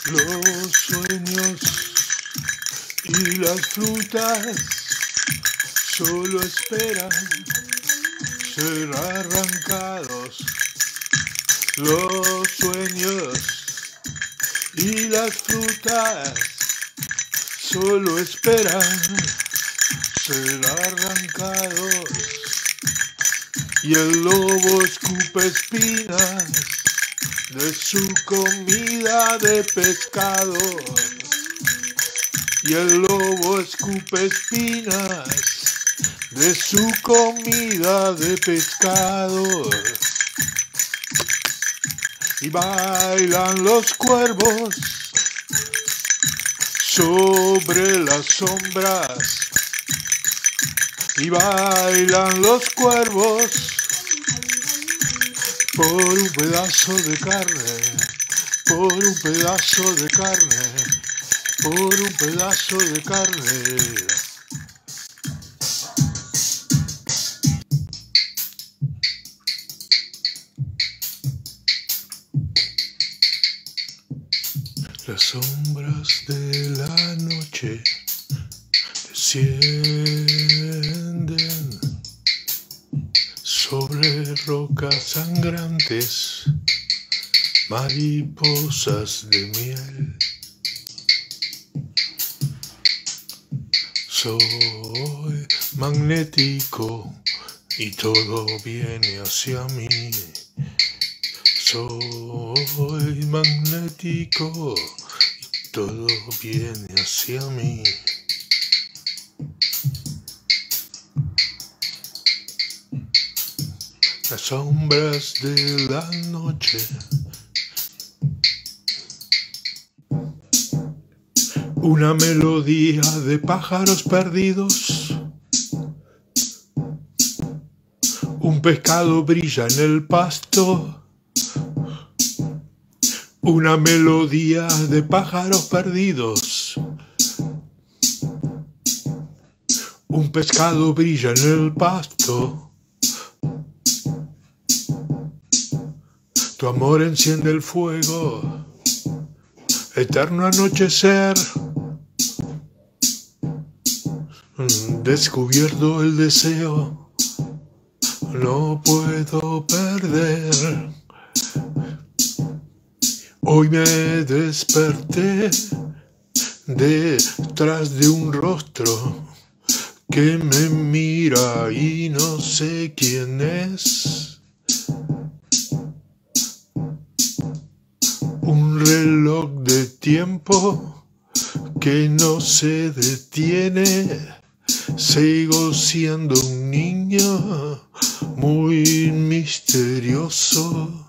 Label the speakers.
Speaker 1: Los sueños y las frutas solo esperan ser arrancados. Los sueños y las frutas solo esperan ser arrancados. Y el lobo escupe espinas de su comida de pescado. Y el lobo escupe espinas de su comida de pescado. Y bailan los cuervos sobre las sombras. Y bailan los cuervos por un pedazo de carne, por un pedazo de carne, por un pedazo de carne. Las sombras de la noche descienden sobre rocas sangrantes, mariposas de miel. Soy magnético y todo viene hacia mí. Soy magnético y todo viene hacia mí. Las sombras de la noche una melodía de pájaros perdidos. Un pescado brilla en el pasto. Una melodía de pájaros perdidos. Un pescado brilla en el pasto. Tu amor enciende el fuego. Eterno anochecer. Descubierto el deseo. No puedo perder. Hoy me desperté detrás de un rostro que me mira y no sé quién es. Un reloj de tiempo que no se detiene. Sigo siendo un niño muy misterioso.